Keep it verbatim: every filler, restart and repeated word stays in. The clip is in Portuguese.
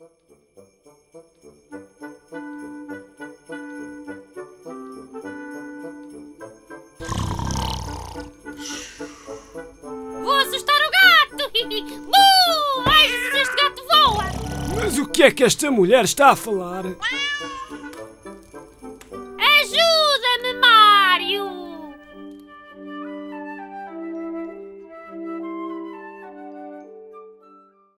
Vou assustar o gato! Buh! Ai, este gato voa! Mas o que é que esta mulher está a falar?